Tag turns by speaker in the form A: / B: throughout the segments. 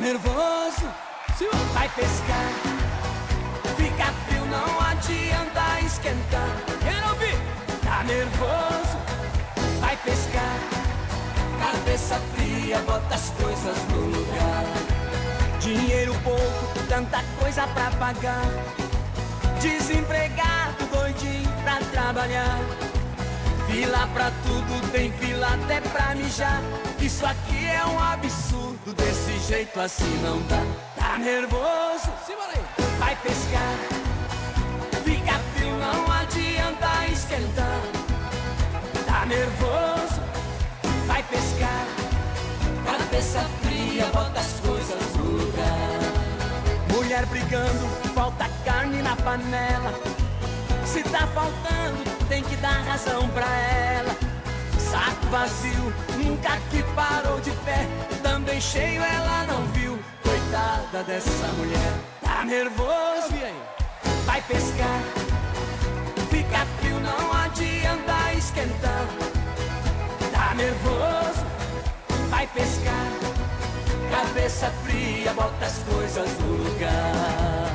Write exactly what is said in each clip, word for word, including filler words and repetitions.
A: nervoso? Sim. Vai pescar. Fica frio, não adianta esquentar. Quero ouvir. Tá nervoso? Vai pescar. Cabeça fria, bota as coisas no lugar. Dinheiro pouco, tanta coisa pra pagar. Desempregado, doidinho pra trabalhar. Fila pra tudo, tem fila até pra mijar. Isso aqui é um absurdo, desse jeito assim não dá. Tá nervoso? Vai pescar. Fica frio, não adianta esquentar. Tá nervoso? Vai pescar. Cabeça fria, bota as coisas no lugar. Mulher brigando, falta carne na panela. Se tá faltando, tem que dar razão pra ela. Saco vazio, nunca que parou de pé. Também cheio ela não viu. Coitada dessa mulher. Tá nervoso? Vai pescar. Fica frio, não adianta esquentar. Tá nervoso? Vai pescar. Cabeça fria, bota as coisas no lugar.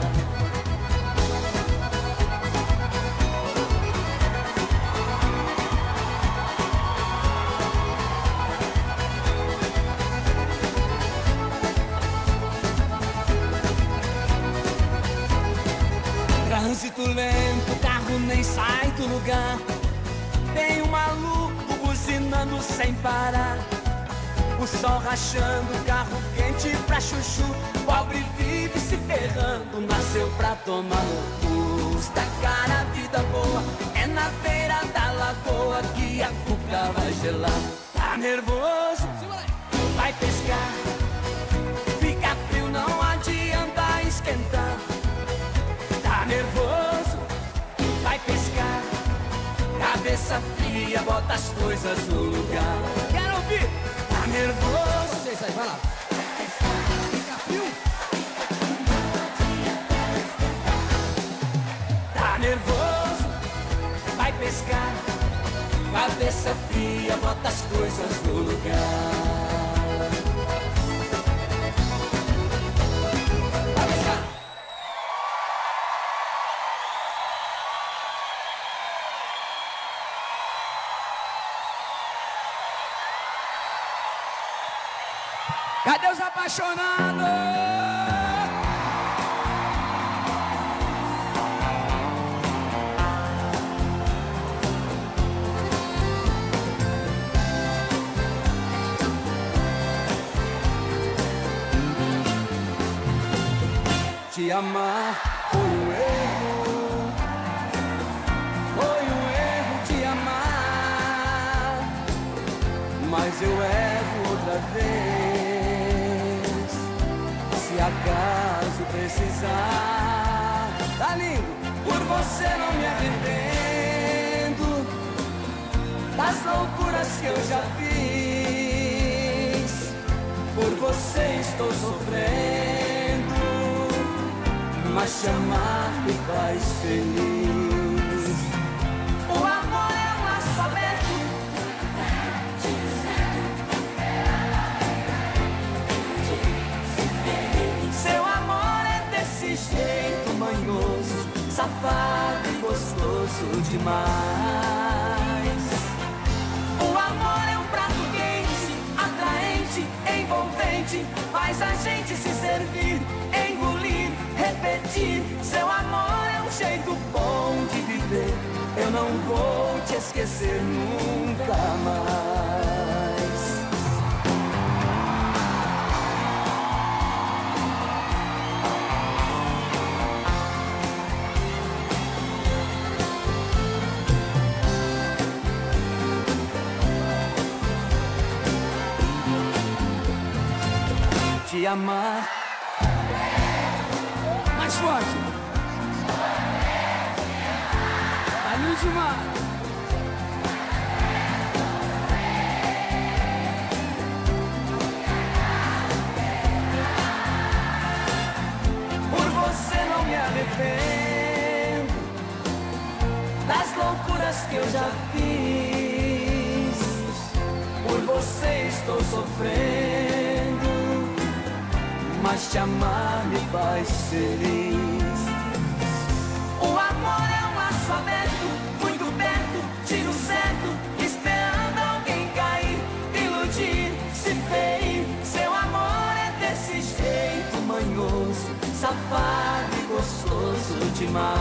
A: Trânsito lento, o carro nem sai do lugar. Tem um maluco buzinando sem parar. O sol rachando, carro quente pra chuchu. Pobre vive se ferrando, nasceu pra tomar no cu. Custa cara, vida boa, é na beira da lagoa que a cuca vai gelar. Tá nervoso? Vai pescar. Fica frio, não adianta esquentar. Tá nervoso? Vai pescar. Cabeça fria, bota as coisas no lugar. Quero ouvir! Tá nervoso? Vocês aí, vai lá. Fica frio. Tá nervoso? Vai pescar. Cabeça fria, bota as coisas no lugar. Vai pescar. Cadê os apaixonados? Te amar foi um erro. Foi um erro te amar. Mas eu erro outra vez. Se acaso precisar, tá lindo, por você não me arrependo das loucuras que eu já fiz. Por você estou sofrendo, mas te amar me faz feliz. O amor é um laço aberto. Seu amor é desse jeito manhoso, safado e gostoso demais. O amor é um prato quente, atraente, envolvente, faz a gente se servir, engolir, repetir. Seu amor é um jeito bom de viver. Eu não vou te esquecer nunca mais. Te amar mais forte. A última. Por você não me arrependo das loucuras que eu já fiz. Por você estou sofrendo, mas te amar me faz feliz. O amor é um laço aberto, muito perto, tiro certo, esperando alguém cair, iludir, se ferir. Seu amor é desse jeito manhoso, safado e gostoso demais.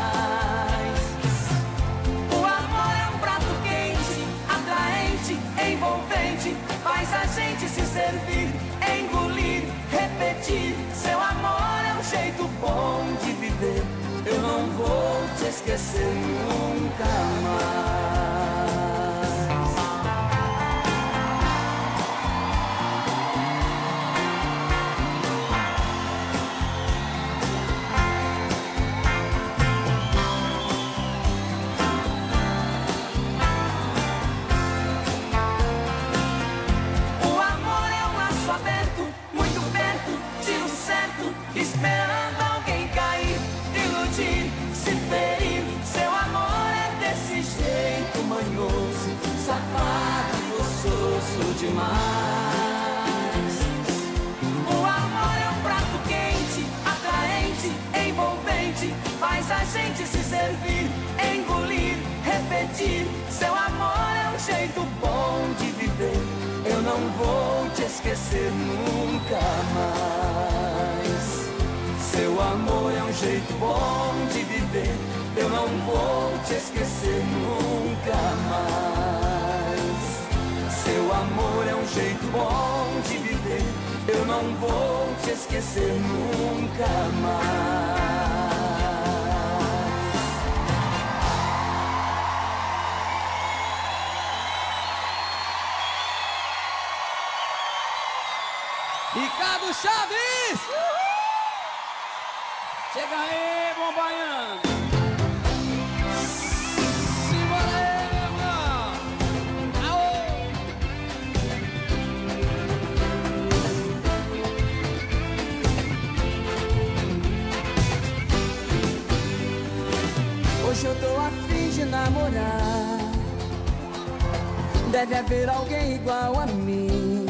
A: O amor é um prato quente, atraente, envolvente, faz a gente se servir, engolir, repetir. Seu amor é um jeito bom de viver, eu não vou te esquecer nunca mais. O amor é um laço aberto, muito perto, tiro certo, esperando alguém cair, iludir, se ferir. Seu amor é desse jeito manhoso, safado e gostoso demais. O amor é um prato quente, atraente, envolvente, faz a gente se servir, engolir, repetir. Seu amor é um jeito bom de viver, eu não vou te esquecer nunca mais. Seu amor é um jeito bom de viver, eu não vou te esquecer nunca mais. Seu amor é um jeito bom de viver, eu não vou te esquecer nunca mais.
B: Ricardo Chaves! Chega aí, bombaiano! Simbora aí, meu irmão! Aô!
A: Hoje eu tô a fim de namorar, deve haver alguém igual a mim,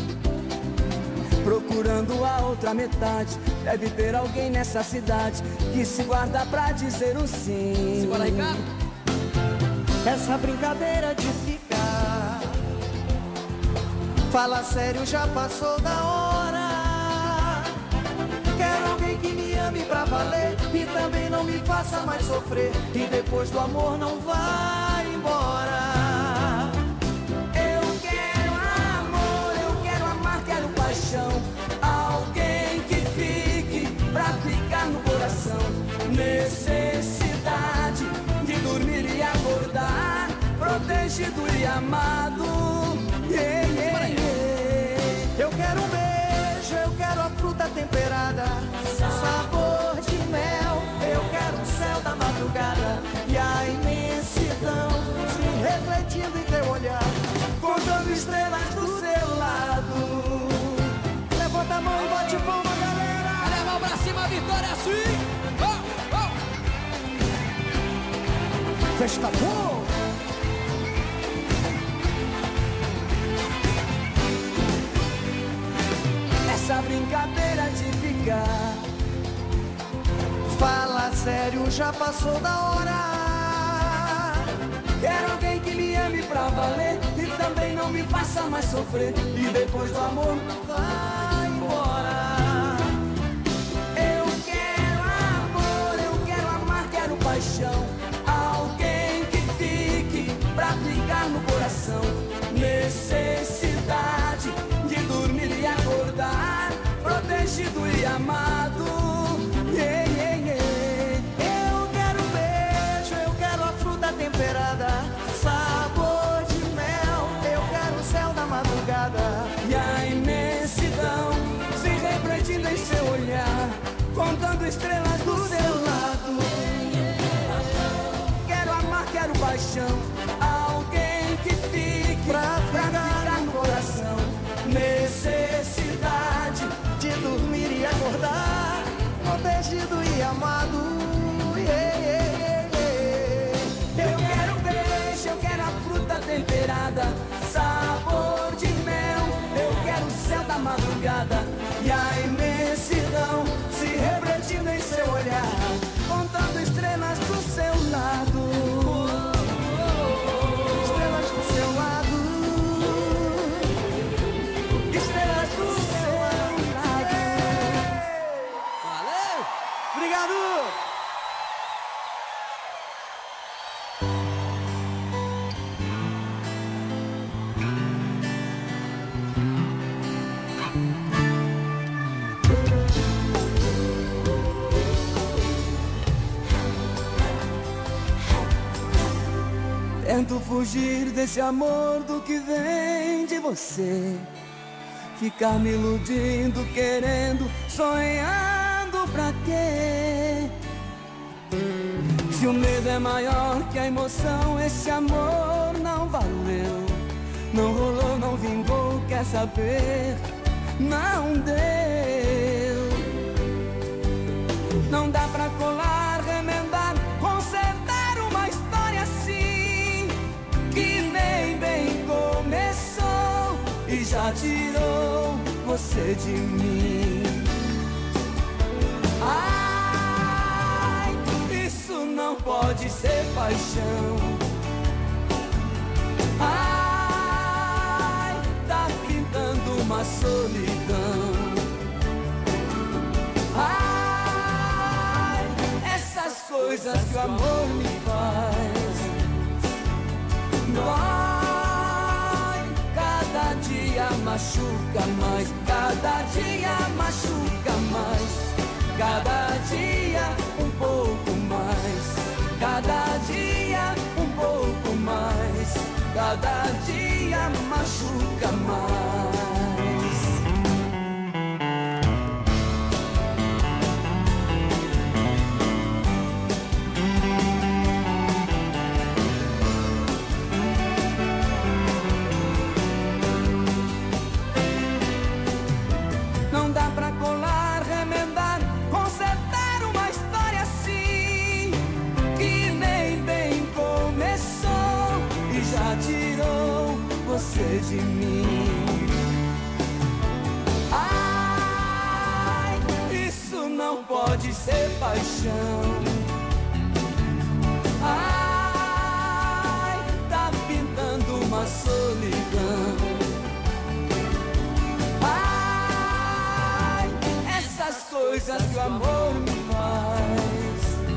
A: procurando a outra metade. Deve ter alguém nessa cidade que se guarda pra dizer um sim.
B: Simbora, Ricardo!
C: Essa brincadeira de ficar, fala sério, já passou da hora. Quero alguém que me ame pra valer e também não me faça mais sofrer, e depois do amor não vai embora.
A: Eu quero amor, eu quero amar, quero paixão, alguém que fique pra ficar no coração. Necessidade de dormir e acordar, protegido e amado. Yeah, yeah, yeah.
C: Eu quero um beijo, eu quero a fruta temperada, sabor de mel. Eu quero o céu da madrugada e a imensidão se refletindo em teu olhar,
A: contando estrelas do seu lado.
C: Levanta a mão e bate palma, galera.
B: Leva a mão pra cima, Vitória, assim! Oh, oh.
C: Festa boa.
A: Essa brincadeira de ficar,
C: fala sério, já passou da hora.
A: quero alguém que me ame pra valer e também não me faça mais sofrer, e depois do amor não vai embora. Eu quero amor, eu quero amar, quero paixão, alguém que fique pra ficar no coração. Necessidade de dormir e acordar, protegido e amado. Yeah, yeah, yeah.
C: Eu quero um beijo, eu quero a fruta temperada, sabor de mel. Eu quero o céu da madrugada
A: E a imensidão se refletindo em seu olhar, contando estrelas do seu lado. Quero amar, quero paixão, alguém que fique
C: pra
A: ficar no coração. Necessidade
C: de dormir e acordar, protegido e amado. Yeah, yeah, yeah, yeah.
A: Eu quero beijo, eu quero a fruta temperada, sabor de mel. Eu quero o céu da madrugada e a imensidão
C: imensidão se refletindo em seu olhar, contando estrelas do seu lado, estrelas do seu lado, estrelas do seu lado.
B: Valeu!
C: Obrigado! Tento fugir desse amor do que vem de você, ficar me iludindo, querendo, sonhando pra quê? Se o medo é maior que a emoção, esse amor não valeu, não rolou, não vingou, quer saber? Não deu. Não dá pra colar, remendar, consertar uma história assim, que nem bem começou e já tirou você de mim. Ai, isso não pode ser paixão. Ai, tá pintando uma solidão. Ai, essas coisas que o amor me faz dói, cada dia machuca mais, cada dia machuca mais, cada dia um pouco mais, cada dia um pouco mais, cada dia machuca mais. Não dá pra colar, remendar, consertar uma história assim, que nem bem começou e já tirou você de mim. Ai, isso não pode ser paixão. Ai, tá pintando uma solidão. Ai, essas coisas que o amor me faz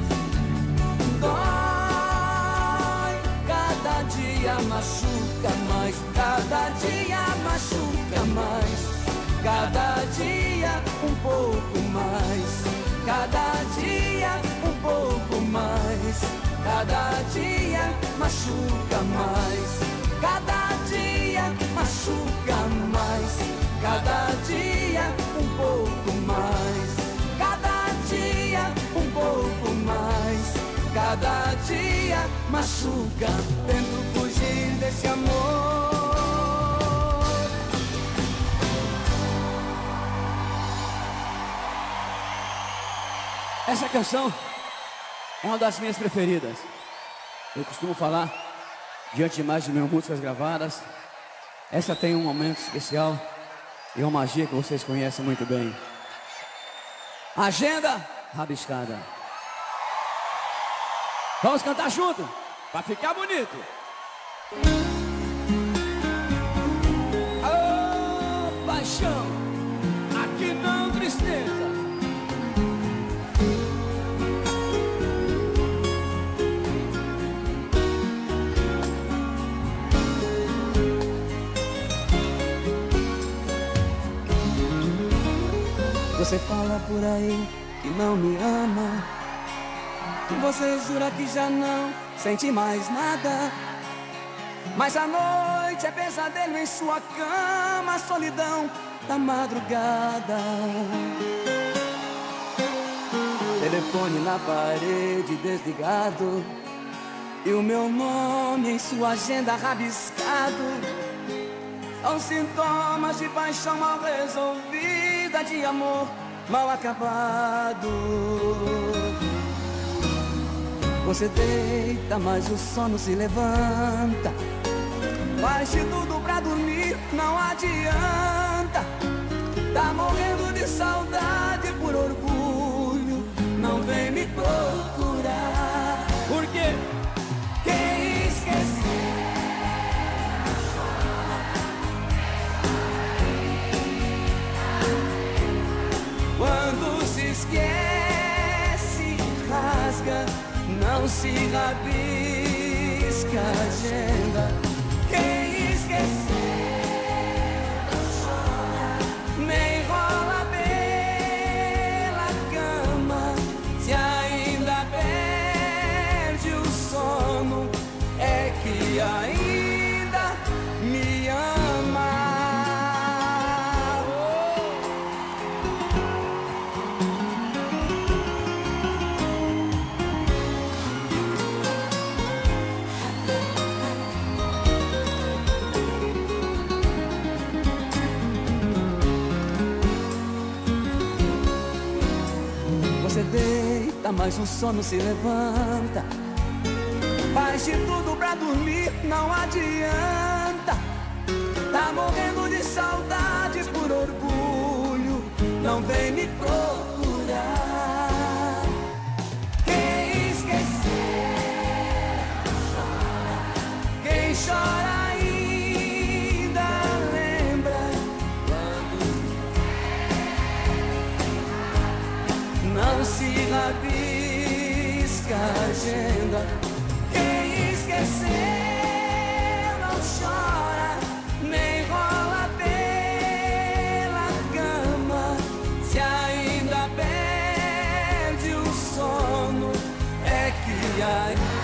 C: dói, cada dia machuca mais, cada dia machuca mais, cada dia um pouco mais, cada dia um pouco mais, cada dia machuca mais, cada dia machuca mais, cada dia um pouco mais, cada dia um pouco mais, cada dia machuca. Tento fugir desse amor.
B: Essa canção é uma das minhas preferidas. Eu costumo falar, diante de mais de mil músicas gravadas, essa tem um momento especial e uma magia que vocês conhecem muito bem. Agenda rabiscada. Vamos cantar junto, pra ficar bonito. Alô, paixão, aqui não tristeza.
C: Você fala por aí que não me ama, você jura que já não sente mais nada, mas a noite é pesadelo em sua cama, solidão da madrugada. Telefone na parede desligado e o meu nome em sua agenda rabiscado. São sintomas de paixão mal resolvida, de amor mal acabado. Você deita, mas o sono se levanta, faz de tudo pra dormir, não adianta. Tá morrendo de saudade
A: esquece, rasga, não se rabisca a agenda. Quem esquecer não chora, nem rola pela cama. Se ainda perde o sono, é que ainda me ama. Você deita, mas o sono se levanta. Faz de tudo pra dormir, não adianta. Tá morrendo de saudade por orgulho, não vem me procurar. Quem esquecer chora, quem chora ainda lembra. Não se rabisca a agenda. Quem esquecer não chora, nem rola pela cama. Se ainda perde o sono, é que ainda.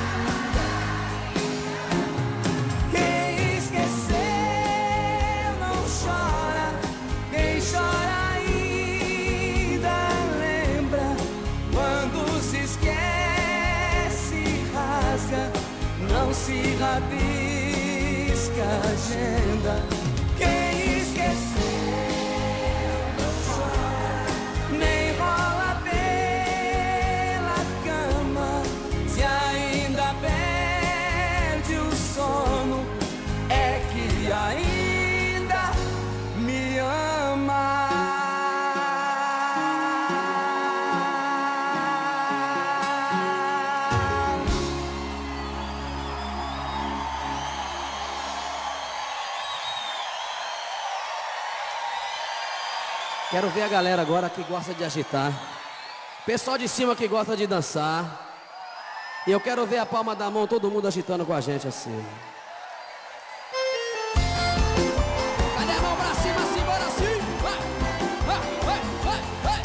A: Quem esquecer não chora, quem chora ainda lembra. Quando se esquece, rasga, não se rabisca a agenda. Quem esqueceu não chora, nem rola pela cama. Se ainda perde o sono, é que ainda me ama.
B: Quero ver a galera agora que gosta de agitar. Pessoal de cima que gosta de dançar. E eu quero ver a palma da mão, todo mundo agitando com a gente assim. Cadê a mão pra cima, assim, bora assim? Vai, vai, vai, vai, vai,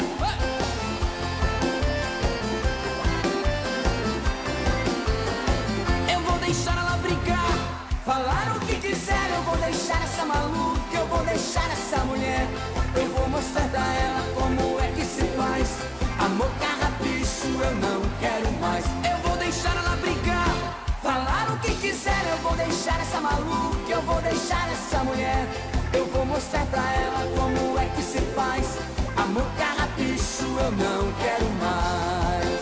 A: vai. Eu vou deixar ela brincar, falar o que quiser. Eu vou deixar essa maluca, eu vou deixar essa mulher. Eu vou mostrar pra ela como é que se faz. Amor carrapicho, eu não quero mais. Eu vou deixar ela brincar, falar o que quiser. Eu vou deixar essa maluca, eu vou deixar essa mulher. Eu vou mostrar pra ela como é que se faz. Amor carrapicho, eu não quero mais.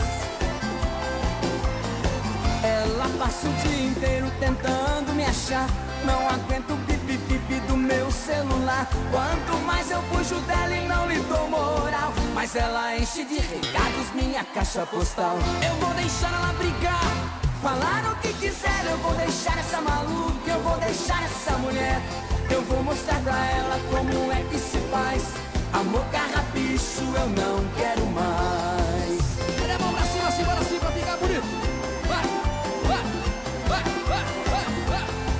A: Ela passa o dia inteiro tentando me achar. Não aguento o bip-bip do meu celular. Quanto mais eu fujo dela e não lhe dou moral, mas ela enche de recados minha caixa postal. Eu vou deixar ela brigar, falar o que quiser. Eu vou deixar essa maluca, eu vou deixar essa mulher. Eu vou mostrar pra ela como é que se faz. Amor carrapicho, eu não quero mais.
B: Cadê a mão pra cima, assim, bora assim, pra ficar bonito. Vai, vai, vai, vai, vai, vai.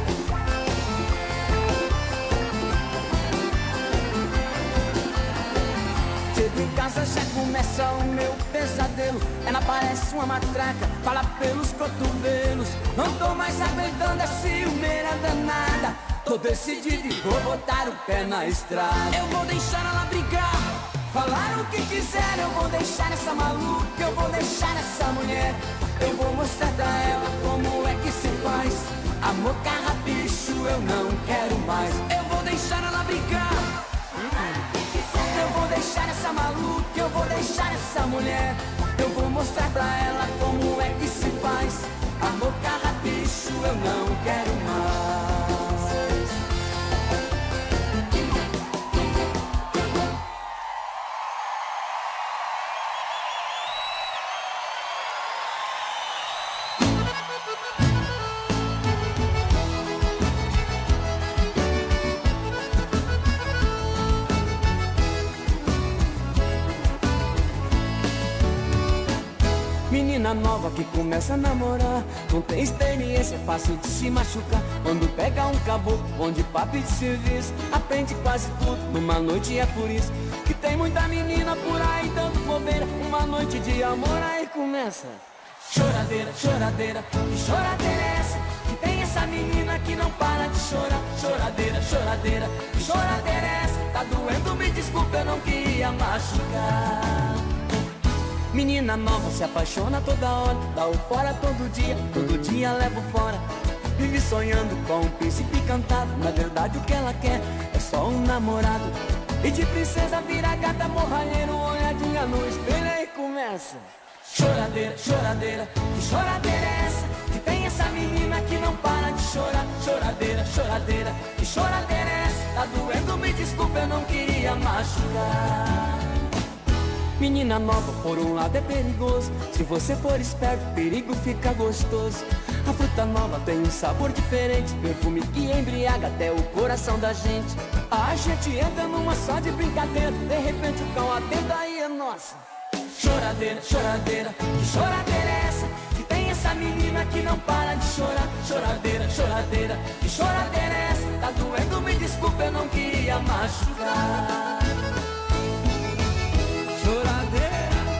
A: Chego em casa, já começa o meu pesadelo. Ela parece uma matraca, fala pelos cotovelos. Não tô mais aguentando a ciumeira danada. Tô decidido e vou botar o pé na estrada. Eu vou deixar ela brigar, falar o que quiser. Eu vou deixar essa maluca, eu vou deixar essa mulher. Eu vou mostrar pra ela como é que se faz. Amor carrapicho, eu não quero mais. Eu vou deixar ela brigar, eu vou deixar essa maluca, eu vou deixar essa mulher. Eu vou mostrar pra ela como é que se faz. Amor carrapicho, eu não quero mais. Menina nova que começa a namorar, não tem experiência, é fácil de se machucar. Quando pega um caboclo, bom de papo e de serviço, aprende quase tudo numa noite. É por isso que tem muita menina por aí dando bobeira. Uma noite de amor aí começa choradeira, choradeira. Que choradeira é essa? Que tem essa menina que não para de chorar. Choradeira, choradeira. Que choradeira é essa? Tá doendo, me desculpa, eu não queria machucar. Menina nova se apaixona toda hora, dá o fora todo dia, todo dia leva o fora. Vive sonhando com um príncipe cantado, na verdade o que ela quer é só um namorado. E de princesa vira gata, morralheiro, olhadinha no espelho e começa choradeira, choradeira. Que choradeira é essa? Que tem essa menina que não para de chorar. Choradeira, choradeira. Que choradeira é essa? Tá doendo, me desculpa, eu não queria machucar. Menina nova, por um lado é perigoso, se você for esperto, perigo fica gostoso. A fruta nova tem um sabor diferente, perfume que embriaga até o coração da gente. A gente entra numa só de brincadeira, de repente o cão atenta aí é nossa. Choradeira, choradeira, que choradeira é essa? Que tem essa menina que não para de chorar. Choradeira, choradeira, que choradeira é essa? Tá doendo, me desculpa, eu não queria machucar. Choradeira.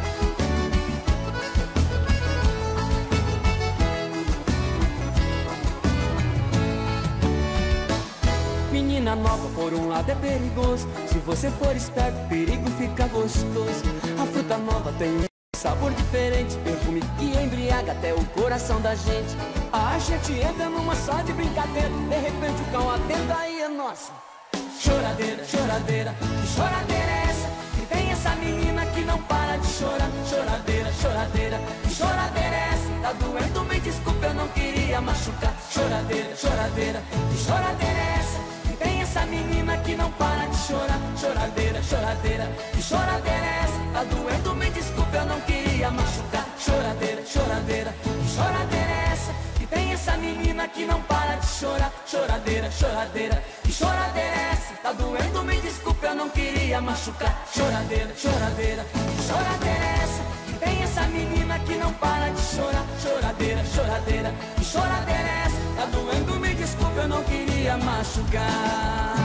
A: Menina nova, por um lado é perigoso, se você for esperto, perigo fica gostoso. A fruta nova tem um sabor diferente, perfume que embriaga até o coração da gente. A gente entra numa só de brincadeira, de repente o cão atenta aí é nossa. Choradeira, choradeira, que choradeira é essa? Que tem essa menina que não para de chorar. Choradeira, choradeira, que choradeira é essa? Tá doendo, me desculpa, eu não queria machucar. Choradeira, choradeira, que choradeira é essa? Que tem essa menina que não para de chorar. Choradeira, choradeira, que choradeira é essa? Tá doendo, me desculpa, eu não queria machucar. Choradeira, choradeira, que choradeira é essa? Que tem essa menina que não para de chorar. Choradeira, choradeira, que choradeira é essa? Tá doendo, me desculpa, eu não queria machucar. Choradeira, choradeira, que choradeira é essa? Que tem essa menina que não para de chorar. Choradeira, choradeira, que choradeira é essa? Tá doendo, me desculpa, eu não queria machucar.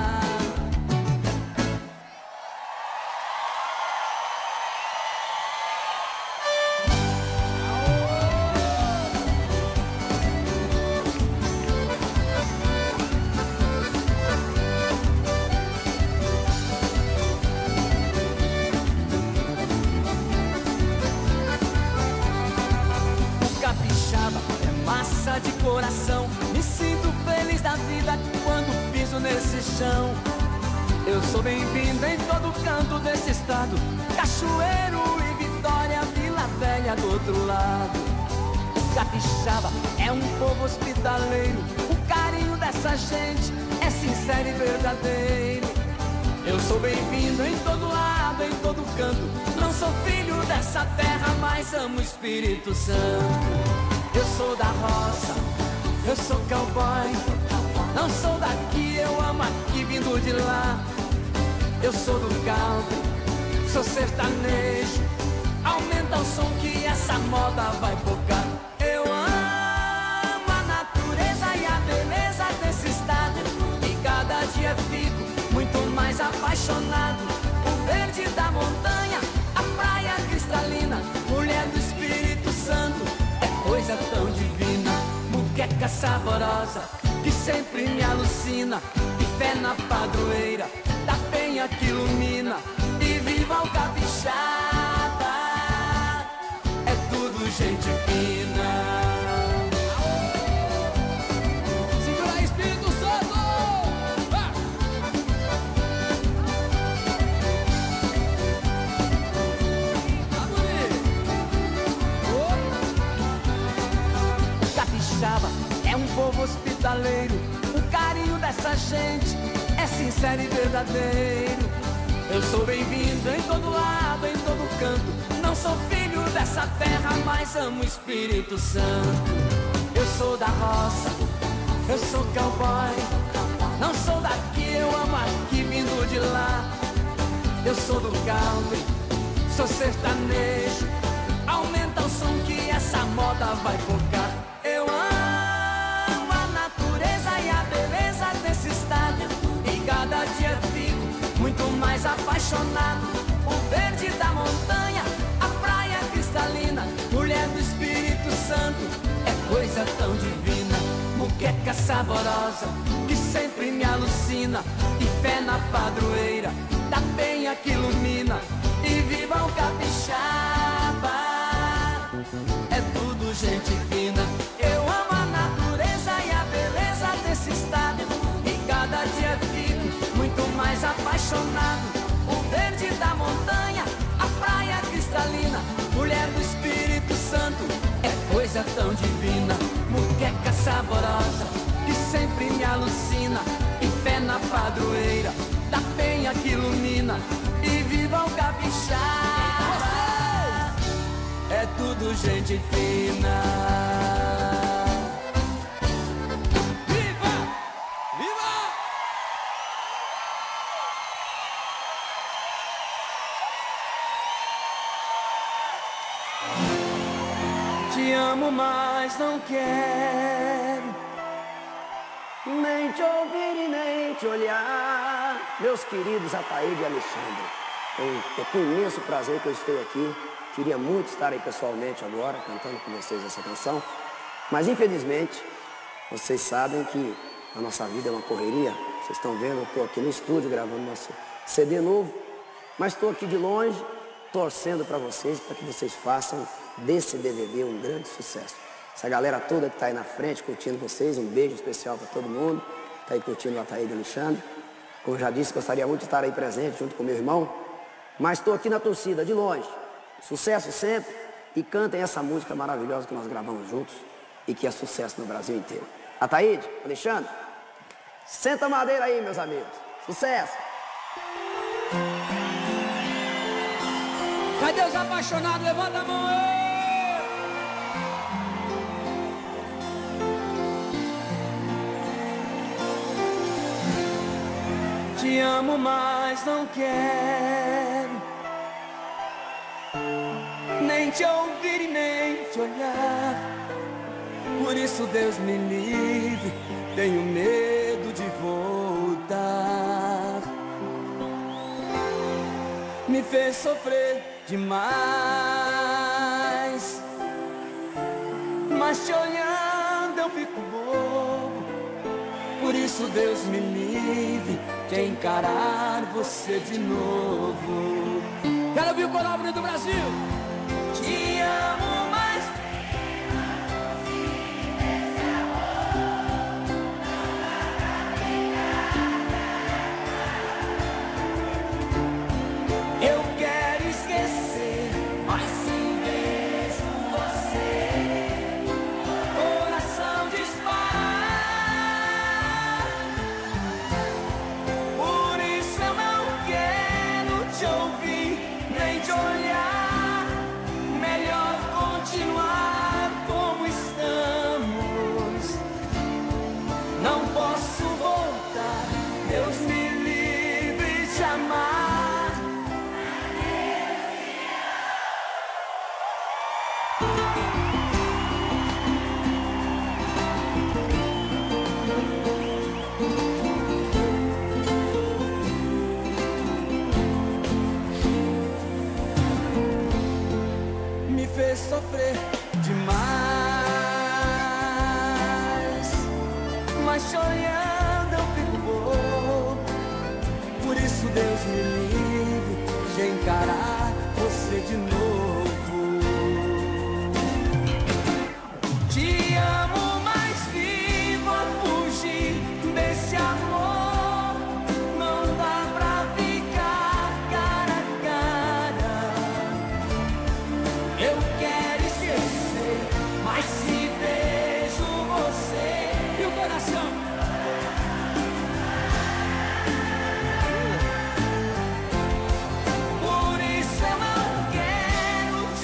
A: De coração, me sinto feliz da vida quando piso nesse chão. Eu sou bem-vindo em todo canto desse estado, Cachoeiro e Vitória, Vila Velha do outro lado. Capixaba é um povo hospitaleiro, o carinho dessa gente é sincero e verdadeiro. Eu sou bem-vindo em todo lado, em todo canto. Não sou filho dessa terra, mas amo o Espírito Santo. Eu sou da roça, eu sou cowboy. Não sou daqui, eu amo aqui vindo de lá. Eu sou do country, sou sertanejo. Aumenta o som que essa moda vai focar. Eu amo a natureza e a beleza desse estado, e cada dia fico muito mais apaixonado. O verde da montanha, a praia cristalina, mulher do Espírito Santo, coisa tão divina, muqueca saborosa que sempre me alucina. E fé na padroeira da penha que ilumina. E viva o capixaba, é tudo gente fina. Segura aí, Espírito Santo! Ah! Tá bonito! Oh! Capixaba é um povo hospitaleiro, o carinho dessa gente é sincero e verdadeiro. Eu sou bem-vindo em todo lado, em todo canto. Não sou filho dessa terra, mas amo o Espírito Santo. Eu sou da roça, eu sou cowboy. Não sou daqui, eu amo aqui vindo de lá. Eu sou do country, sou sertanejo. Aumenta o som que moda vai focar. Eu amo a natureza e a beleza desse estado, e cada dia fico muito mais apaixonado. O verde da montanha, a praia cristalina, mulher do Espírito Santo, é coisa tão divina. Muqueca saborosa, que sempre me alucina, e fé na padroeira da penha que ilumina. E viva o capixaba, é tudo gente fina. Eu amo a natureza e a beleza desse estado, e cada dia fico muito mais apaixonado. O verde da montanha, a praia cristalina, mulher do Espírito Santo, é coisa tão divina. Muqueca saborosa, que sempre me alucina, e fé na padroeira da penha que ilumina. E viva o capixaba, é tudo gente fina. Viva! Viva! Te amo, mas não quero
D: nem te ouvir e nem te olhar. Meus queridos Ataíde e Alexandre, é, é com imenso prazer que eu estou aqui. Queria muito estar aí pessoalmente agora, cantando com vocês essa canção, mas infelizmente, vocês sabem que a nossa vida é uma correria. Vocês estão vendo, eu estou aqui no estúdio gravando nosso C D novo, mas estou aqui de longe, torcendo para vocês, para que vocês façam desse D V D um grande sucesso. Essa galera toda que está aí na frente curtindo vocês, um beijo especial para todo mundo. Está aí curtindo o Ataíde e Alexandre. Como eu já disse, gostaria muito de estar aí presente junto com meu irmão, mas estou aqui na torcida, de longe. Sucesso sempre, e cantem essa música maravilhosa que nós gravamos juntos e que é sucesso no Brasil inteiro. Ataíde, Alexandre, senta a madeira aí, meus amigos. Sucesso!
B: Cadê os apaixonados? Levanta a mão aí!
A: Te amo, mas não quero nem te ouvir e nem te olhar. Por isso, Deus me livre, tenho medo de voltar. Me fez sofrer demais, mas te olhando eu fico bobo. Por isso, Deus me livre de encarar você de novo.
B: Quero ouvir o coral do Brasil.
A: Te amo, mas eu quero esquecer, mas se vejo você, coração dispara. Por isso eu não quero te ouvir, nem te olhar. Melhor continuar como estamos. Não posso voltar, Deus me livre de amar. Me fez sofrer demais, mas te olhando eu fico bobo. Por isso, Deus me livre de encarar você de novo. Te amo, mas vivo a fugir desse amor. Não dá pra ficar cara a cara. Eu quero esquecer, mas se vejo você.
B: E o coração?
A: Por isso eu não quero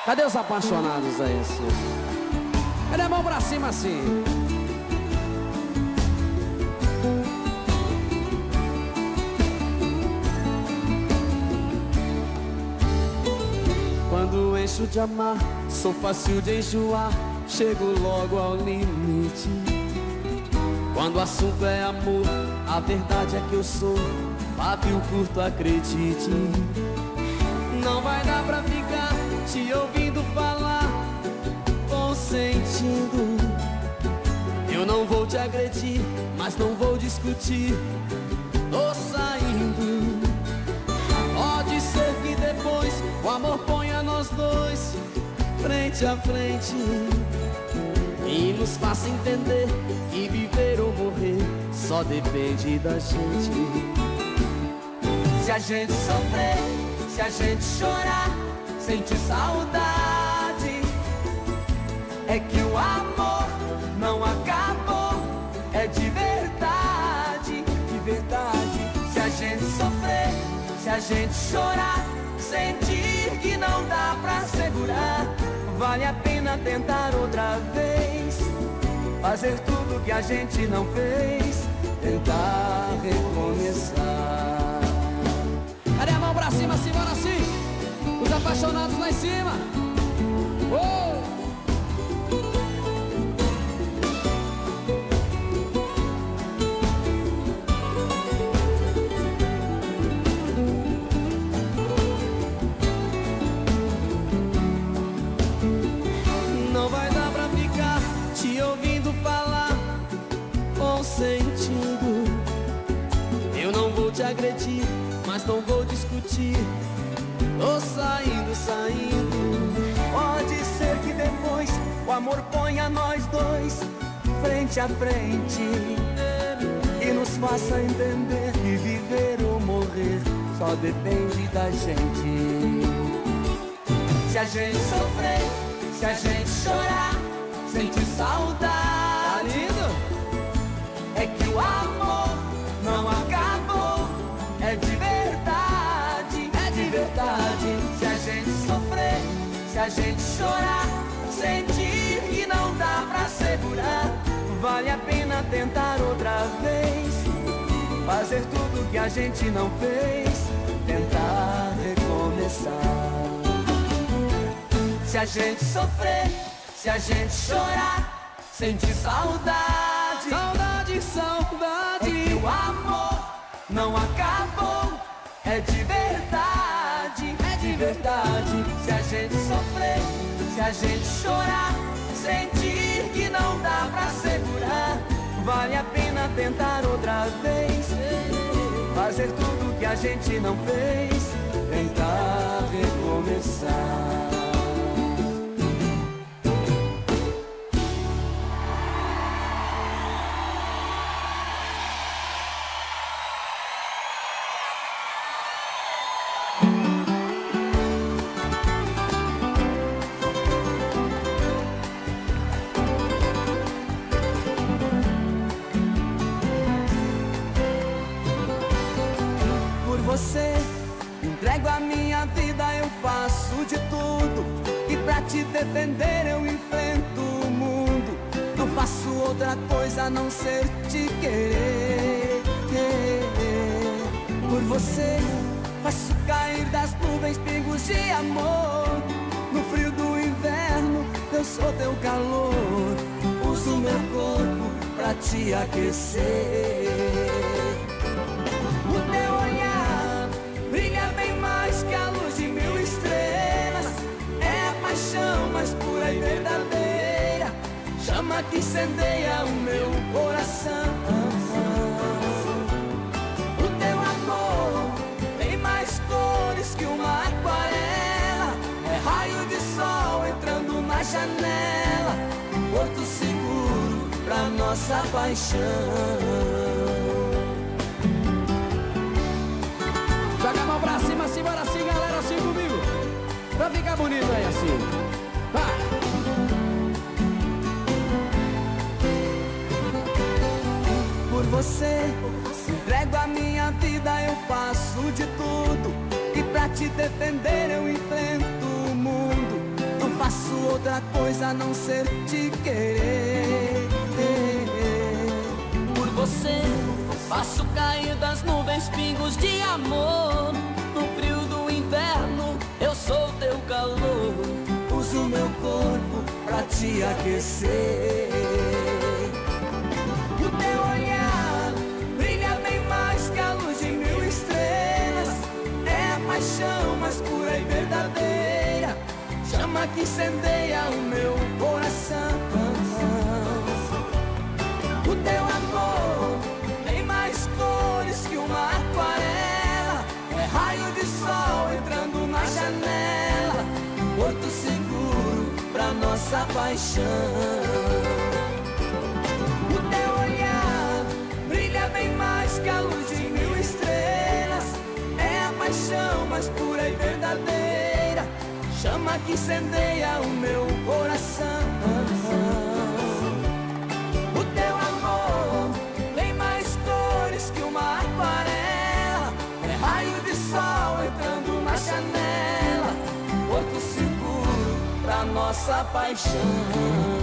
E: Cadê os apaixonados aí, assim? Cadê a mão pra cima, assim?
A: Quando encho de amar, sou fácil de enjoar, chego logo ao limite. Quando o assunto é amor, a verdade é que eu sou pavio curto, acredite. Não vai dar pra ficar te ouvindo falar, consentindo. Eu não vou te agredir, mas não vou discutir. Tô saindo. Pode ser que depois o amor ponha nós dois frente a frente e nos faça entender que viver ou morrer só depende da gente. Se a gente sofrer, se a gente chorar, sentir saudade, é que o amor não acabou, é de verdade, de verdade. Se a gente sofrer, se a gente chorar, sentir que não dá pra segurar, vale a pena tentar outra vez, fazer tudo que a gente não fez, tentar recomeçar.
E: Cadê a mão pra cima, simbora assim? Os apaixonados lá em cima. Oh!
A: Não vai dar pra ficar te ouvindo falar, consentindo. Eu não vou te agredir, mas não vou discutir. Tô saindo, saindo. Pode ser que depois o amor ponha nós dois frente a frente e nos faça entender que viver ou morrer só depende da gente. Se a gente sofrer, se a gente chorar, sentir saudade, é que o amor não acabou, é de verdade, é de verdade. Se a gente sofrer, se a gente chorar, sentir que não dá pra segurar, vale a pena tentar outra vez, fazer tudo que a gente não fez, tentar recomeçar. Se a gente sofrer, se a gente chorar, sentir saudade, saudade, saudade, é que o amor não acabou, é de verdade, é de verdade. Se a gente sofrer, se a gente chorar, sentir que não dá pra segurar, vale a pena tentar outra vez, fazer tudo que a gente não fez, tentar recomeçar. Você, entrego a minha vida, eu faço de tudo, e pra te defender eu enfrento o mundo. Não faço outra coisa a não ser te querer. Por você, faço cair das nuvens pingos de amor. No frio do inverno, eu sou teu calor. Uso meu corpo pra te aquecer. O teu olhar brilha bem mais que a luz de mil estrelas. É a paixão mais pura e verdadeira, chama que incendeia o meu coração. O teu amor tem mais cores que uma aquarela, é raio de sol entrando na janela, porto seguro pra nossa paixão.
E: Joga a mão pra cima, simbora assim, galera, assim comigo, pra ficar bonito aí assim. Vai!
A: Por você, entrego a minha vida, eu faço de tudo, e pra te defender eu enfrento o mundo. Não faço outra coisa a não ser te querer. Por você faço cair das nuvens pingos de amor. No frio do inverno eu sou teu calor. Uso meu corpo pra te aquecer. O teu olhar brilha bem mais que a luz de mil estrelas. É paixão mais pura e verdadeira, chama que incendeia o meu coração. O teu amor tem mais cores que uma aquarela. É raio de sol entrando na janela, porto seguro pra nossa paixão. O teu olhar brilha bem mais que a luz de mil estrelas. É a paixão mais pura e verdadeira, chama que incendeia o meu coração. O teu amor tem mais cores que uma aquarela. É raio de sol entrando na janela, porto seguro pra nossa paixão.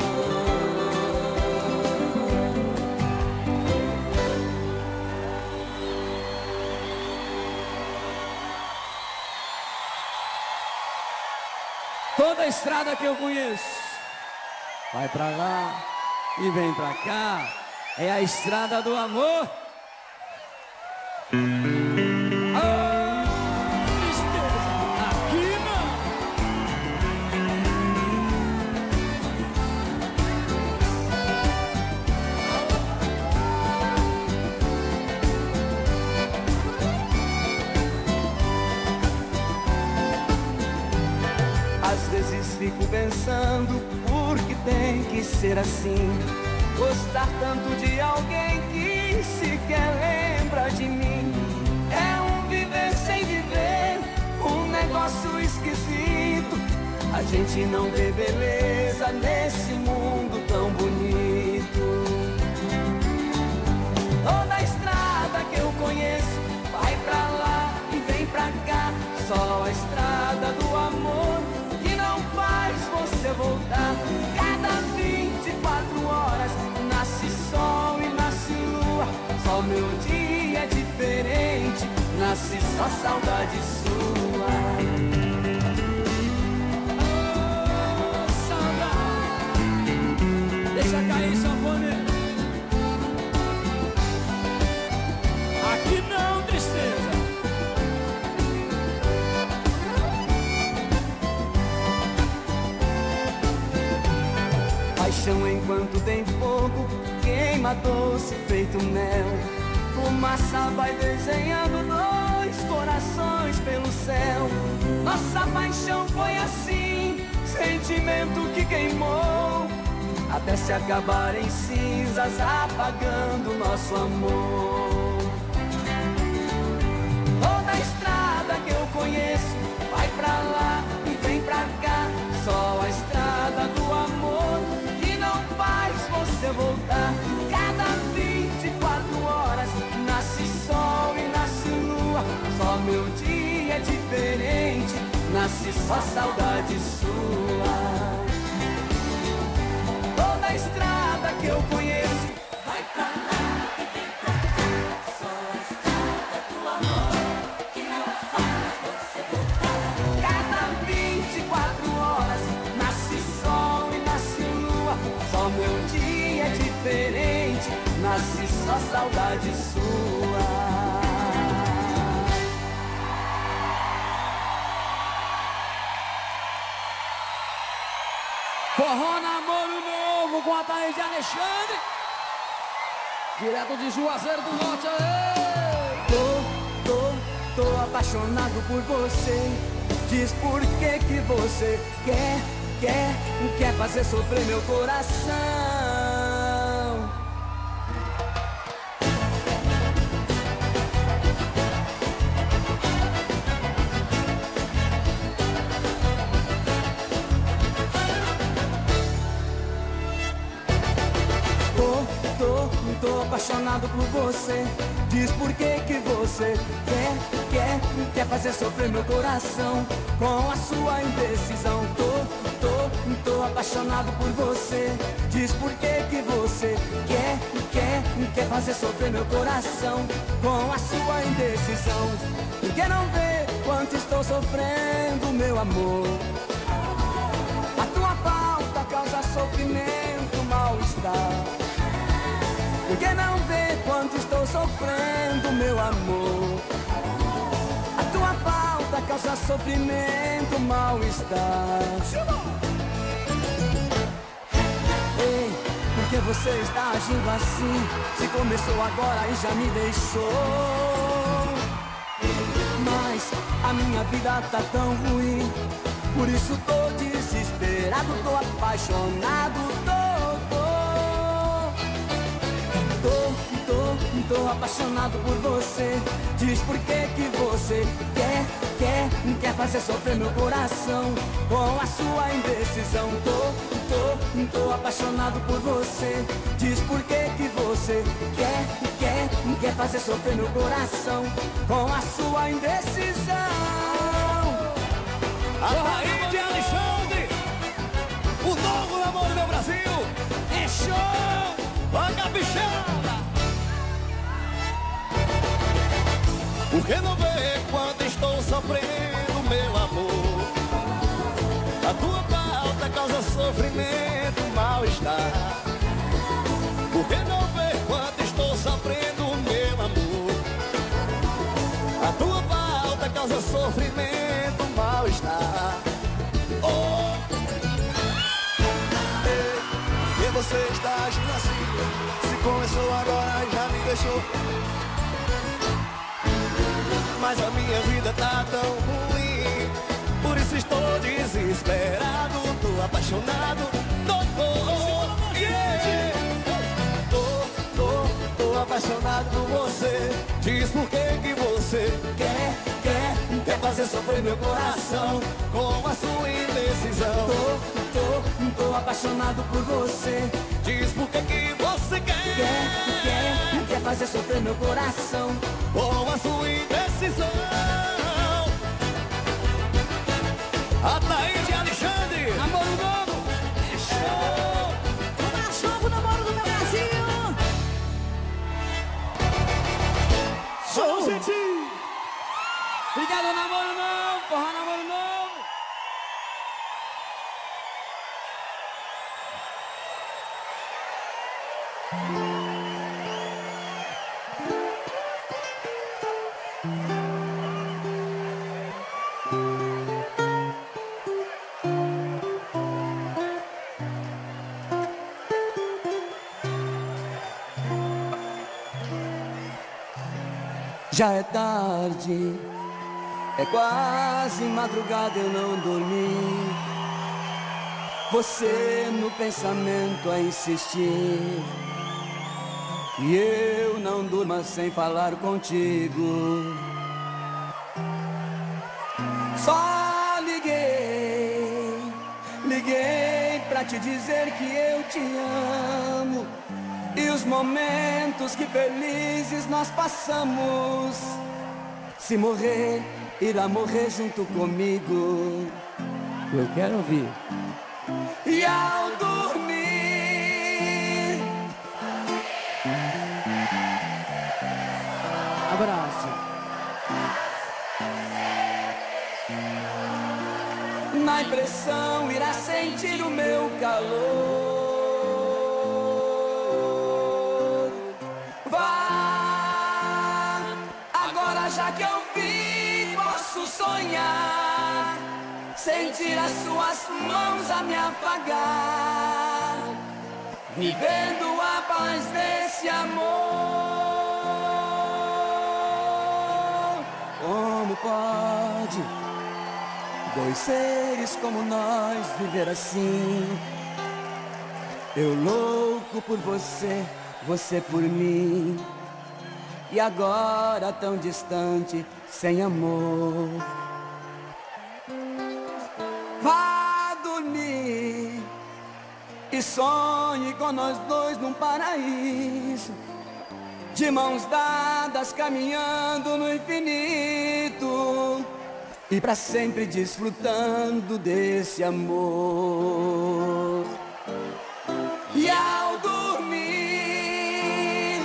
B: Toda a estrada que eu conheço vai pra lá e vem pra cá, é a estrada do amor. Ah, tristeza, aqui não.
A: Às vezes fico pensando, por que tem que ser assim? Gostar tanto de alguém que sequer lembra de mim. É um viver sem viver, um negócio esquisito. A gente não vê beleza nesse mundo tão bonito. Toda a estrada que eu conheço vai pra lá e vem pra cá, só a estrada do amor que não faz você voltar. Cada vinte e quatro horas nasce sol e nasce lua. Só meu dia é diferente, nasce só saudade sua.
B: Oh, saudade, deixa cair sanfoneiro. Aqui não, tristeza.
A: Paixão enquanto tem fogo, queima doce feito mel. Fumaça vai desenhando dois corações pelo céu. Nossa paixão foi assim, sentimento que queimou, até se acabar em cinzas, apagando nosso amor. Toda a estrada que eu conheço vai pra lá e vem pra cá, só a estrada do amor que não faz você voltar. Cada vinte e quatro horas nasce sol e nasce lua. Só meu dia é diferente, nasce só saudade sua. Toda a estrada que eu conheço vai pra lá e vem pra cá, só a estrada do amor que não faz você voltar. Cada vinte e quatro horas nasce sol e nasce lua. Só meu dia é diferente, nasce só saudade sua.
B: Forró Namoro Novo com a Thaís de Alexandre, direto de Juazeiro do Norte. Aê!
A: Tô, tô, tô apaixonado por você. Diz por que que você quer, quer, quer fazer sofrer meu coração. Tô, tô, tô apaixonado por você. Diz por que que você quer, quer, quer fazer sofrer meu coração com a sua indecisão. Tô, tô, tô apaixonado por você. Diz por que que você quer, quer, quer fazer sofrer meu coração com a sua indecisão. Por que não vê quanto estou sofrendo, meu amor? A tua falta causa sofrimento, mal-estar. Por que não vê quanto estou sofrendo, meu amor? A tua falta causa sofrimento, mal-estar. Ei, por que você está agindo assim? Se começou agora e já me deixou. Mas a minha vida tá tão ruim, por isso tô desesperado, tô apaixonado, tô, tô, tô, tô apaixonado por você. Diz por que que você quer, quer, quer fazer sofrer meu coração com a sua indecisão. Tô, tô, tô apaixonado por você. Diz por que que você quer, quer, quer fazer sofrer meu coração com a sua indecisão.
F: Ataíde Alexandre, o novo namoro do meu Brasil. É show! Paga bichada! Por que não vê quanto estou sofrendo, meu amor? A tua falta causa sofrimento, mal-estar. Por que não vê quanto estou sofrendo, meu amor? A tua falta causa sofrimento, mal-estar. Oh, ei, por que você está agindo assim? Se começou agora e já me deixou. Mas a minha vida tá tão ruim, por isso estou desesperado, tô apaixonado, tô, tô, yeah. tô, tô, tô apaixonado por você. Diz por que que você quer, quer, quer fazer sofrer meu coração com a sua indecisão.
A: Tô, tô, tô apaixonado por você.
F: Diz por que que você quer,
A: Quer, quer, quer fazer sofrer meu coração
F: com a sua indecisão. Ataíde Alexandre,
E: Namoro novo, é show! O mais novo namoro do meu Brasil!
F: show, gente!
E: Obrigado, namoro novo, porra, namoro novo!
A: Já é tarde, é quase madrugada, eu não dormi. Você no pensamento a insistir, e eu não durmo sem falar contigo. Só liguei, liguei pra te dizer que eu te amo. E os momentos que felizes nós passamos. Se morrer, irá morrer junto comigo.
B: Eu quero ouvir.
A: E ao dormir,
B: Abraço.
A: na impressão irá sentir o meu calor. Já que eu vi, posso sonhar, sentir as suas mãos a me apagar, vivendo a paz desse amor. Como pode dois seres como nós viver assim? Eu louco por você, você por mim. E agora tão distante, sem amor. Vá dormir e sonhe com nós dois num paraíso, de mãos dadas caminhando no infinito. e pra sempre desfrutando desse amor. E ao dormir,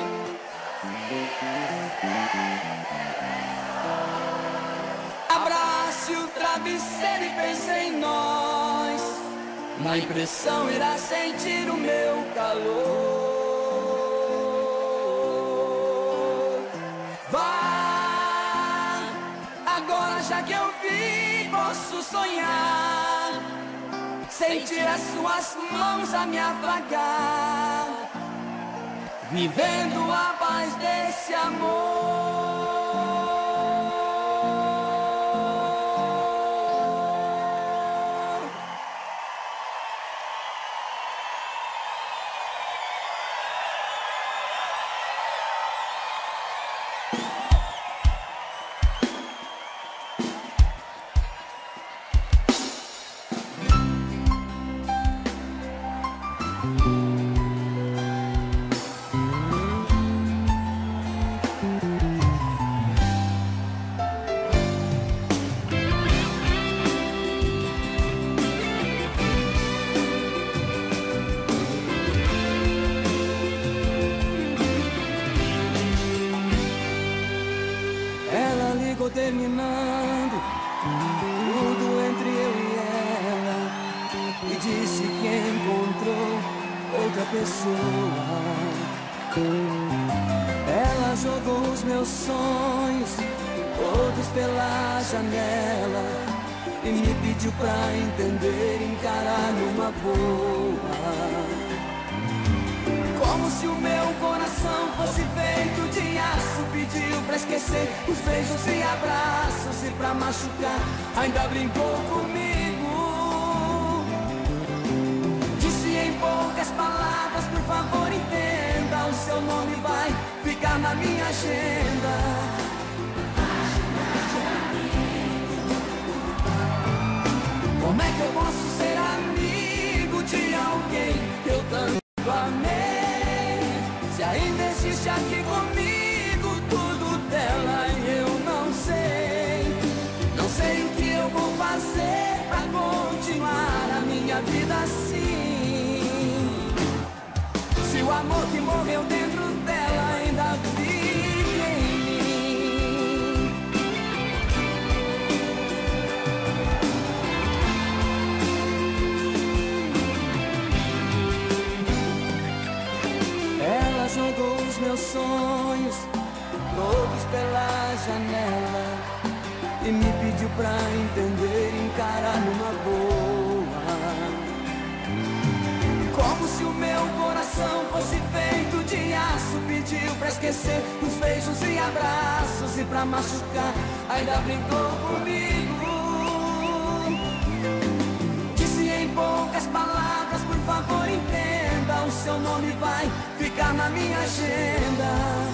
A: abrace o travesseiro e pense em nós. Na impressão irá sentir o meu calor. Vá, agora já que eu vi, posso sonhar. Sentir as suas mãos a me afagar, vivendo a paz desse amor. Terminando tudo entre eu e ela, e disse que encontrou outra pessoa. Ela jogou os meus sonhos todos pela janela e me pediu pra entender e encarar numa boa. Como se o meu coração fosse feito de aço, pediu pra esquecer os beijos e abraços, e pra machucar ainda brincou comigo. Disse em poucas palavras, por favor entenda, o seu nome vai ficar na minha agenda. Como é que eu posso ser amigo de alguém que eu tanto amei? Se ainda existe aqui comigo tudo dela e eu não sei. Não sei o que eu vou fazer pra continuar a minha vida assim. Se o amor que morreu dentro dela ainda vive em mim. Ela jogou os meus sonhos todos pela janela e me pediu pra entender e encarar numa boa. Como se o meu coração fosse feito de aço, pediu pra esquecer os beijos e abraços, e pra machucar ainda brincou comigo. Disse em poucas palavras, por favor entenda, o seu nome vai ficar na minha agenda.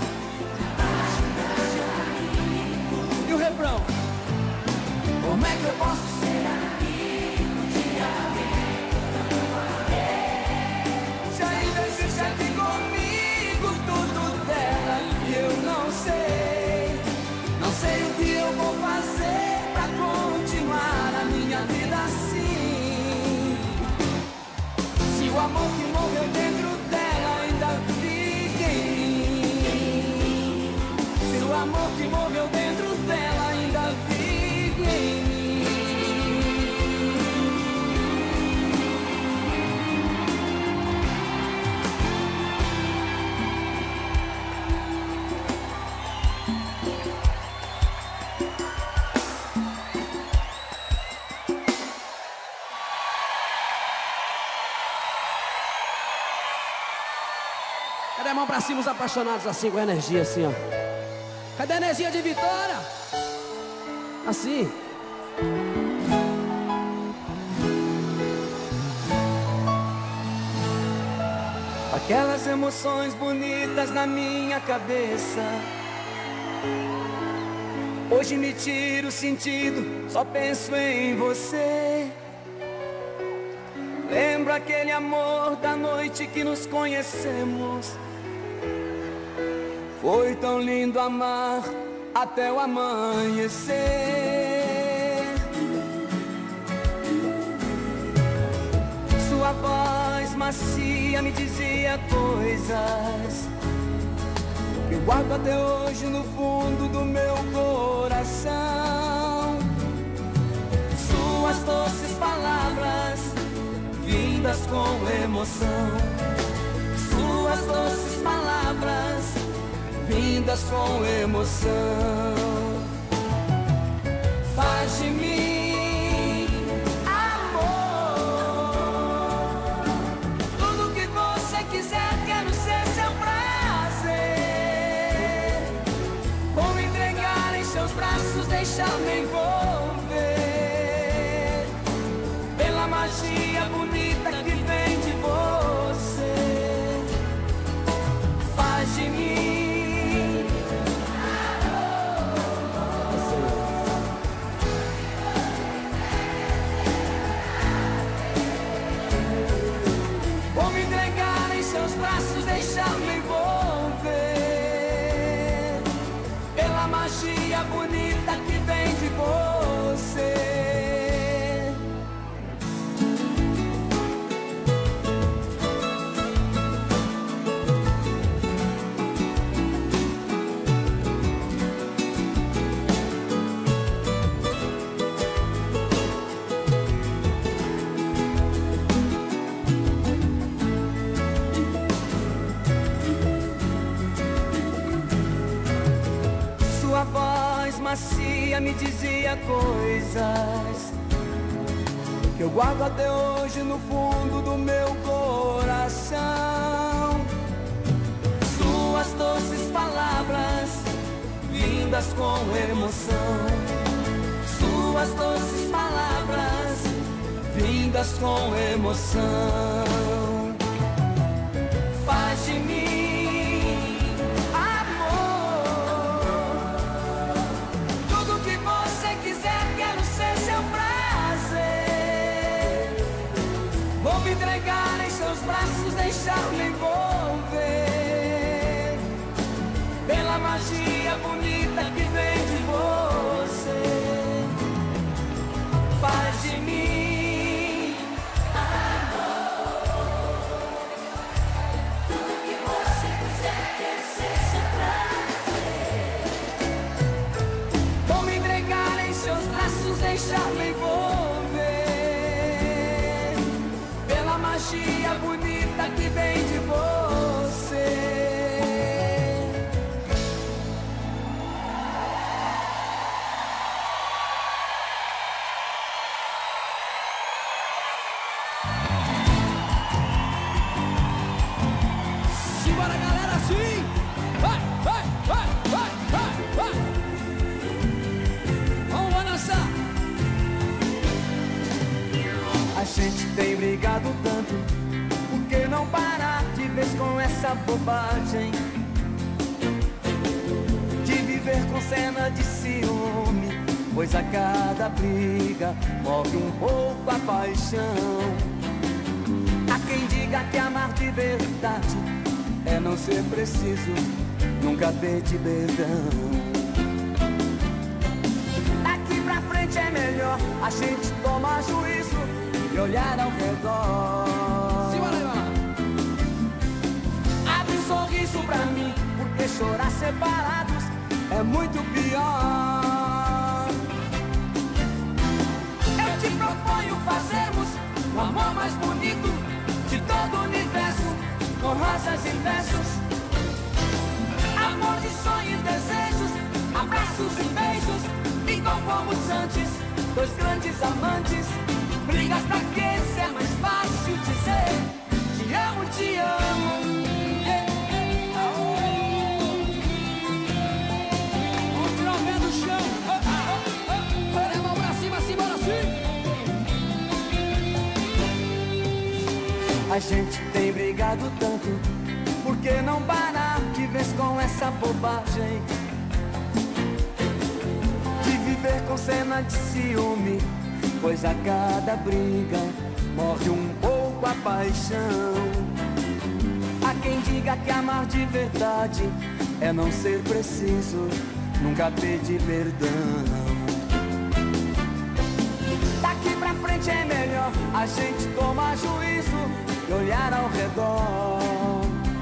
A: E o refrão? Como é que eu posso ser amigo de alguém que eu tanto amei? Se ainda existe aqui comigo tudo dela e eu não sei. Não sei o que eu vou fazer pra continuar a minha vida assim. Se o amor que morreu dentro dela ainda vive em mim. Se o amor que morreu dentro dela ainda vive em mim.
E: Cadê a mão pra cima, os apaixonados assim, com energia assim, ó. Cadê a energia de vitória? Assim.
A: Aquelas emoções bonitas na minha cabeça, hoje me tiro o sentido, só penso em você. Lembro aquele amor da noite que nos conhecemos. Foi tão lindo amar até o amanhecer. Sua voz macia me dizia coisas que eu guardo até hoje no fundo do meu coração. Suas doces palavras vindas com emoção. Suas doces palavras vindas com emoção. Faz de mim amor, tudo que você quiser, quero ser seu prazer. Vou me entregar em seus braços, deixar-me envolver pela magia bonita que vem de você. Faz de mim vou me entregar em seus braços, deixar-me envolver pela magia bonita que vem de você. Sua voz macia me dizia coisas que eu guardo até hoje no fundo do meu coração. Suas doces palavras vindas com emoção. Suas doces palavras vindas com emoção. Faz de mim amor, tudo que você quiser, quero ser seu prazer. Vou me entregar em seus braços, deixar-me envolver pela magia bonita que vem de você. Faz de mim amor, tudo que você quiser, quero ser seu prazer. Vou me entregar em seus braços, deixar-me envolver pela magia bonita que vem de você.
E: Simbora, galera, sim! Vai, vai, vai, vai, vai, vai! Vamos balançar!
A: A gente tem brigado tanto, por que não parar de vez com essa bobagem? De viver com cena de ciúme, pois a cada briga morre um pouco a paixão. Há quem diga que amar de verdade é não ser preciso nunca pedir perdão. Daqui pra frente é melhor a gente tomar juízo e olhar ao redor.
E: Simbora, Ivana!
A: Abre um sorriso pra mim, porque chorar separados é muito pior. Eu te proponho fazermos o amor mais bonito de todo o universo, com rosas e versos, amor de sonhos e desejos, abraços e beijos, igual fomos antes, dois grandes amantes. Brigas pra quê? Se é mais fácil dizer te amo, te amo.
E: Vamos tirar o pé do chão! Põe a mão pra cima, simbora, sim!
A: A gente tem brigado tanto, por que não parar de vez com essa bobagem? De viver com cena de ciúme, pois a cada briga morre um pouco a paixão. Há quem diga que amar de verdade é não ser preciso nunca pedir perdão. Daqui Daqui pra frente é melhor a gente tomar juízo e olhar ao redor.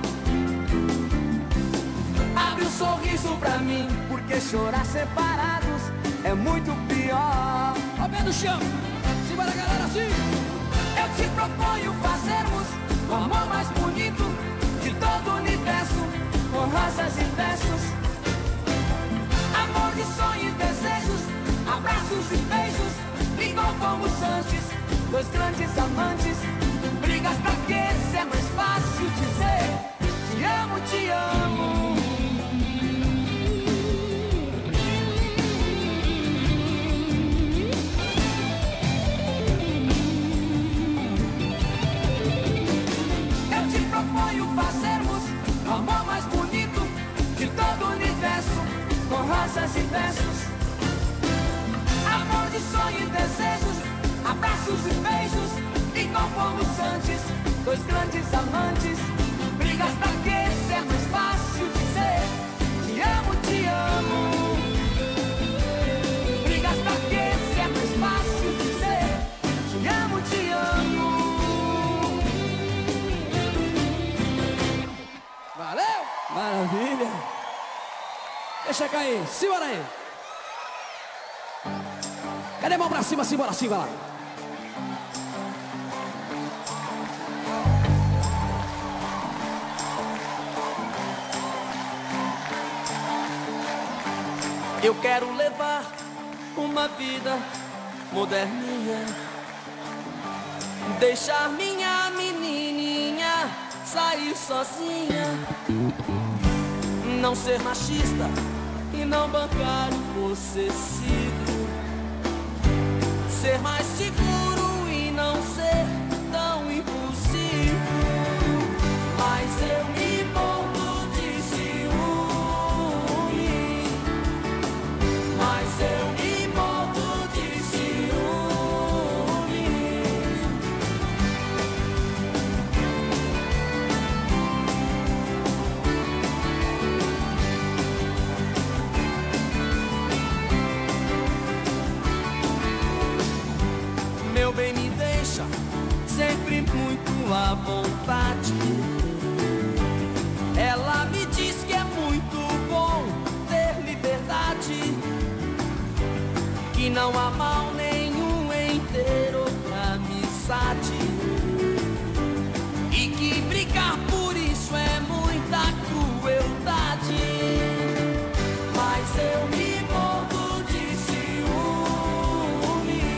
A: Abre um sorriso pra mim, porque chorar separados é muito pior.
E: Ó, pé no chão, simbora galera, assim.
A: Eu te proponho fazermos o amor mais bonito de todo o universo, com rosas e versos, amor de sonho e desejos, abraços e beijos, igual fomos antes, dois grandes amantes. Brigas pra quê? Se é mais fácil dizer te amo, te amo. Eu te proponho fazermos o amor mais bonito de todo o universo, com rosas e versos, amor de sonho e desejos, abraços e beijos, igual fomos antes, dois grandes amantes. Brigas pra quê? Se é mais fácil dizer te amo, te amo. Brigas pra quê? Se é mais fácil dizer te amo, te amo.
E: Valeu!
B: Maravilha.
E: Deixa cair, simbora aí. Cadê a mão pra cima, simbora, simbora lá.
A: Eu quero levar uma vida moderninha, deixar minha menininha sair sozinha, não ser machista e não bancário possessivo, ser mais seguro e não ser tão impulsivo. Mas eu me mordo de ciúme, mas eu me mordo de ciúme. Meu bem, me deixa sempre muito à vontade. Ela me diz que é muito bom ter liberdade, que não há mal nenhum em ter outra amizade, e que brigar por isso é muita crueldade. Mas eu me mordo de ciúme,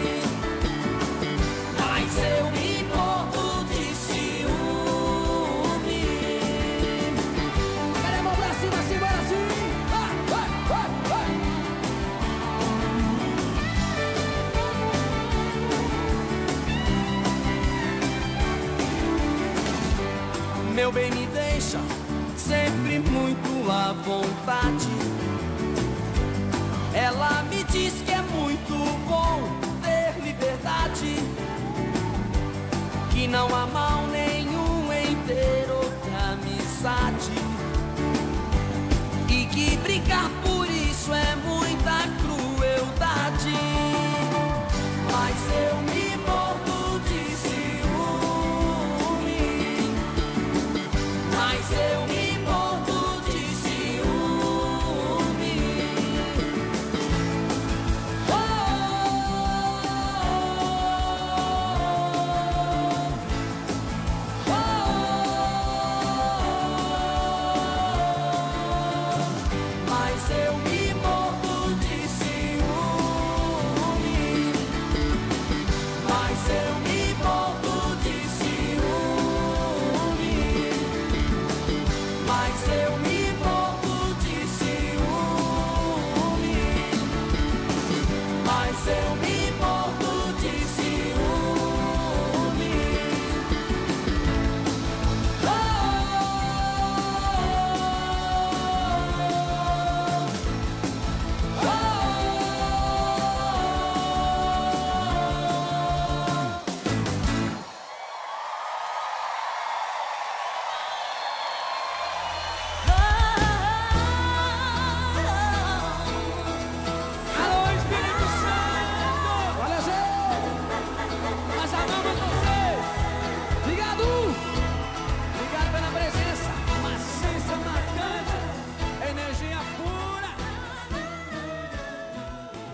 A: mas eu me mordo de ciúme.
E: Cadê a mão pra cima, simbora assim. Vai, vai, vai, vai.
A: Meu bem, me deixa sempre muito à vontade. Ela me diz que é muito bom ter liberdade, que não há mal nenhum em ter outra amizade, e que brigar por isso é muita crueldade. Mas eu me mordo de ciúme, mas eu me mordo de ciúme. Oh, oh, oh, oh. Mas eu me mordo de ciúme, mas eu me mordo de ciúme, mas eu me mordo de ciúme, mas eu me